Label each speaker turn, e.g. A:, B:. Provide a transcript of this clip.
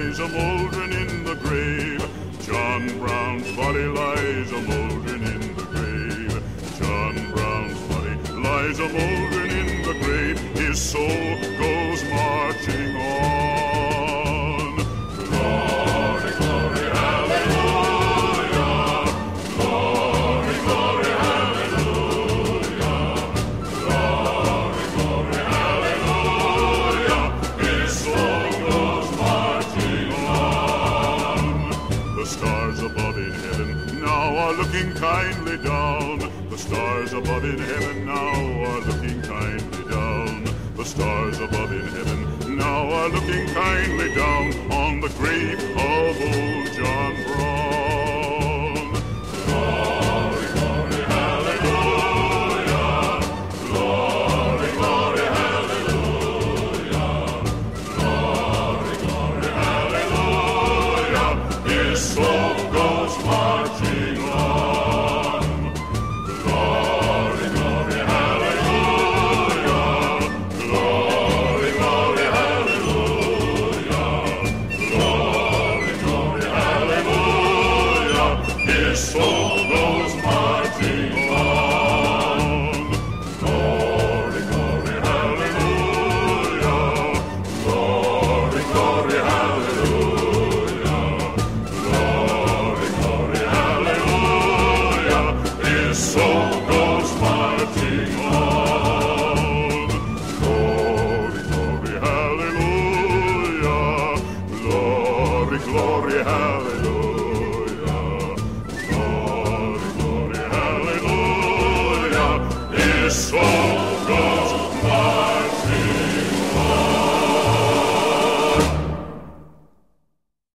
A: lies a mouldering in the grave. John Brown's body lies a mouldering in the grave. John Brown's body lies a mouldering in the grave. His soul goes marching on. Glory, glory, hallelujah. Glory, glory, hallelujah. Glory, glory, hallelujah. His soul goes marching on. The stars above in heaven now are looking kindly down. The stars above in heaven now are looking kindly down. The stars above in heaven now are looking kindly down on the grave of